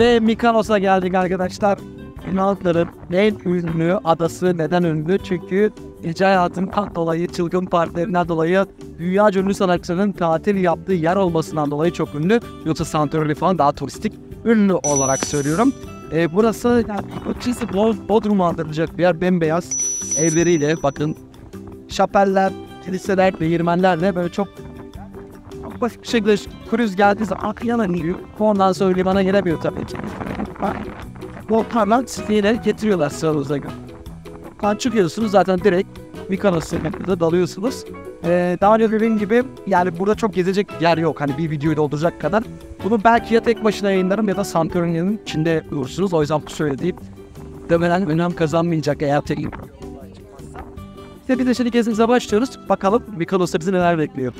Ve Mykonos'a geldik arkadaşlar. Yunanlıların en ünlü adası. Neden ünlü? Çünkü gece hayatından dolayı, çılgın partilerinden dolayı, dünya ünlü sanatçıların tatil yaptığı yer olmasından dolayı çok ünlü. Yoksa Santorini falan daha turistik, ünlü olarak söylüyorum. Burası yani Bodrum'u andıracak bir yer. Bembeyaz evleriyle, bakın, şapeller, kiliseler, değirmenlerle böyle çok basit bir şekilde kruz geldiği zaman akıyana iniyor. Ondan sonra limana gelemiyor tabii ki. Volkanlar yine getiriyorlar sıranıza göre. Çıkıyorsunuz zaten direkt Mykonos'a dalıyorsunuz. Daha önce dediğim gibi yani burada çok gezecek yer yok. Hani bir videoyu dolduracak kadar. Bunu belki ya tek başına yayınlarım ya da Santorini'nin içinde bulursunuz. O yüzden bu söylediğim demelen önem kazanmayacak eğer tek. İşte biz de şimdi gezimize başlıyoruz. Bakalım Mykonos'ta bizi neler bekliyor.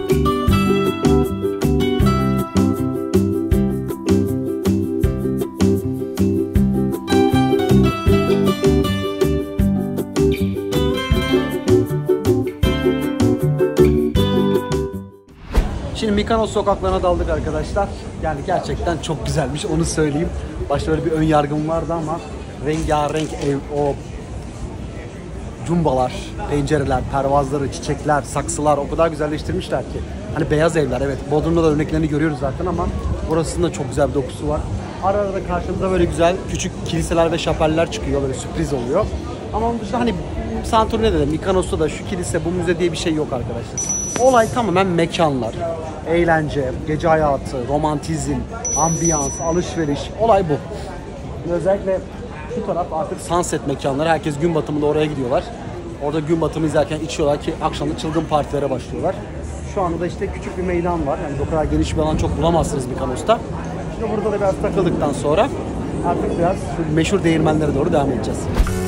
Şimdi Mykonos sokaklarına daldık arkadaşlar. Yani gerçekten çok güzelmiş, onu söyleyeyim. Başta öyle bir ön yargım vardı ama rengarenk ev, o cumbalar, pencereler, pervazları, çiçekler, saksılar o kadar güzelleştirmişler ki. Hani beyaz evler, evet. Bodrum'da da örneklerini görüyoruz zaten ama burasının da çok güzel bir dokusu var. Ara ara da karşımıza böyle güzel küçük kiliseler ve şapeller çıkıyor, böyle sürpriz oluyor. Ama onun dışında hani Santorini'de de, Mykonos'ta da şu kilise, bu müze diye bir şey yok arkadaşlar. Olay tamamen mekanlar, eğlence, gece hayatı, romantizm, ambiyans, alışveriş. Olay bu. Özellikle şu taraf artık sunset mekanları. Herkes gün batımında oraya gidiyorlar. Orada gün batımı izlerken içiyorlar ki akşamda çılgın partilere başlıyorlar. Şu anda da işte küçük bir meydan var. Yani o kadar geniş bir alan çok bulamazsınız Mykonos'ta. Şimdi burada da biraz takıldıktan sonra artık biraz meşhur değirmenlere doğru devam edeceğiz.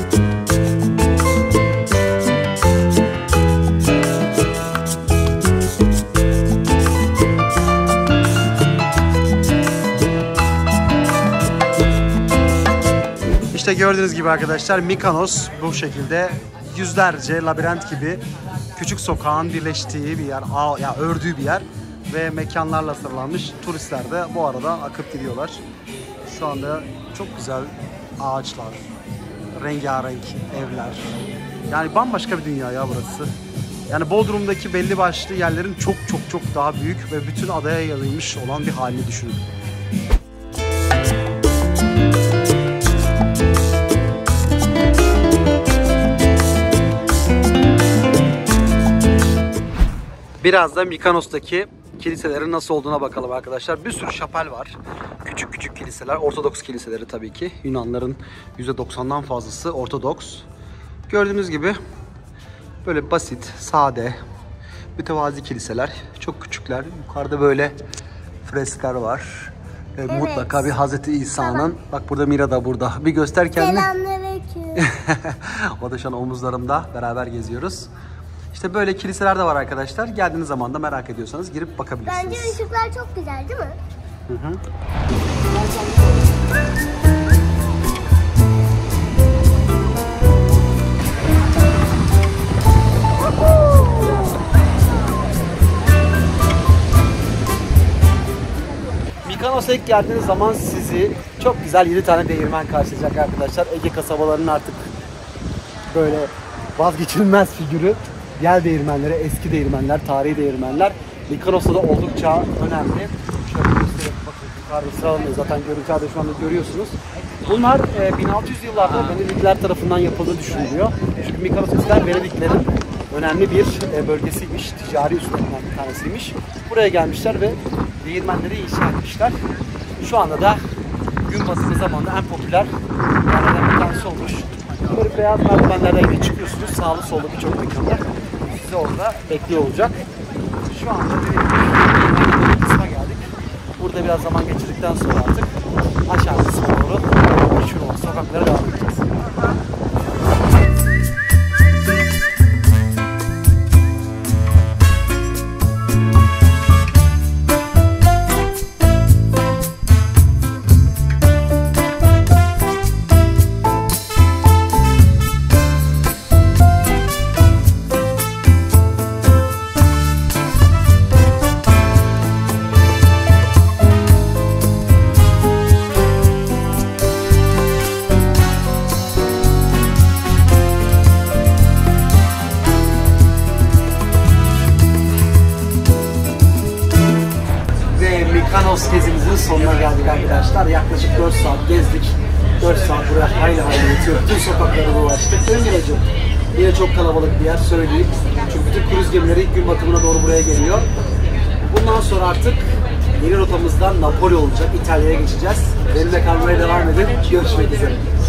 İşte gördüğünüz gibi arkadaşlar Mykonos bu şekilde yüzlerce labirent gibi küçük sokağın birleştiği bir yer, ördüğü bir yer ve mekanlarla sarılanmış. Turistler de bu arada akıp gidiyorlar. Şu anda çok güzel ağaçlar, rengarenk evler. Yani bambaşka bir dünya ya burası. Yani Bodrum'daki belli başlı yerlerin çok daha büyük ve bütün adaya yayılmış olan bir halini düşünün. Biraz da Mykonos'taki kiliselerin nasıl olduğuna bakalım arkadaşlar. Bir sürü şapel var. Küçük kiliseler. Ortodoks kiliseleri tabii ki. Yunanların %90'dan fazlası Ortodoks. Gördüğünüz gibi böyle basit, sade, mütevazi kiliseler. Çok küçükler. Yukarıda böyle freskler var. Evet. Mutlaka bir Hazreti İsa'nın. Bak burada Mira da burada. Bir göster kendini. Selamünaleyküm. O da şu an omuzlarımda. Beraber geziyoruz. İşte böyle kiliseler de var arkadaşlar. Geldiğiniz zaman da merak ediyorsanız girip bakabilirsiniz. Bence ışıklar çok güzel değil mi? Hı hı. Mykonos'a ilk geldiğiniz zaman sizi çok güzel 7 tane değirmen karşılayacak arkadaşlar. Ege kasabalarının artık böyle vazgeçilmez figürü. Yel değirmenleri, eski değirmenler, tarihi değirmenler. Mykonos'ta da oldukça önemli. Şöyle göstereyim, bakın yukarıda sıralanıyor zaten, görüntülerde şu anda görüyorsunuz. Bunlar 1600 yıllarda Venedikliler tarafından yapıldığı düşünülüyor. Çünkü Mykonos eskiden Venediklerin önemli bir bölgesiymiş, ticari üslerinden bir tanesiymiş. Buraya gelmişler ve değirmenleri inşa etmişler. Şu anda da gün batımı zamanında en popüler yerlerden bir tanesi olmuş. Böyle beyaz merdivenlerden yine çıkıyorsunuz. Sağlı sollu birçok mekanlar sizi orada bekliyor olacak. Şu anda bir kısma geldik. Burada biraz zaman geçirdikten sonra artık aşağı kısma doğru meşhur olan sokaklara devam edeceğiz. Mykonos gezimizin sonuna geldik arkadaşlar. Yaklaşık 4 saat gezdik. 4 saat buraya hayli yatıyor. Bütün sokakları dolaştık. Öngöreceğim. Yine çok kalabalık bir yer söyleyeyim. Çünkü bütün kruz gemileri ilk gün batımına doğru buraya geliyor. Bundan sonra artık yeni rotamızdan Napoli olacak. İtalya'ya geçeceğiz. Benimle kalmaya devam edin. Görüşmek üzere.